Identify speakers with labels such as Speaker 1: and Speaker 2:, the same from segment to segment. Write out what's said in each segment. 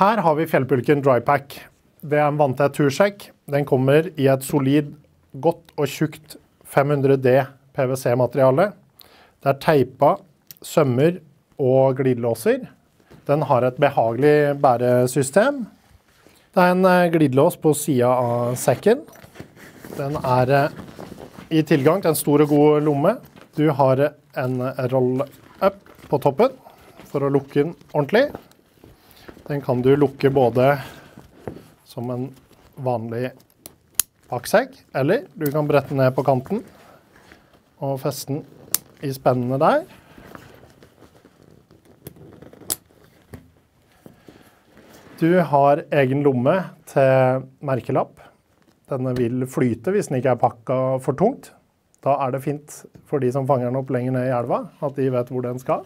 Speaker 1: Her har vi Fjellpulken Drypack. Det er en vanntett tursekk. Den kommer i et solid, godt og tjukt 500D PVC-materiale. Det er teipa, sømmer og glidelåser. Den har et behagelig bæresystem. Det er en glidelås på siden av sekken. Den er i tilgang til en stor og god lomme. Du har en roll-up på toppen for å lukke den ordentlig. Den kan du lukke både som en vanlig pakksekk, eller du kan brette ned på kanten og feste den i spennene der. Du har egen lomme til merkelapp. Denne vil flyte hvis den ikke er pakket for tungt. Da er det fint for de som fanger den opp lenger ned i elva, at de vet hvor den skal.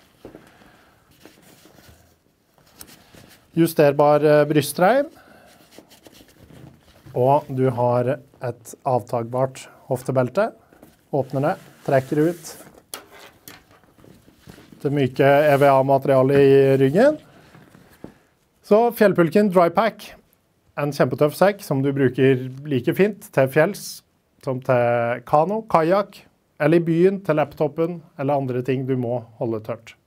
Speaker 1: Justerbar brystreim. Og du har et avtagbart hoftebelte. Åpner det, trekker ut det myke EVA-materialet i ryggen. Så Fjellpulken Drypack, en kjempetøff sekk som du bruker like fint til fjells, som til kano, kajak, eller i byen til laptopen, eller andre ting du må holde tørt.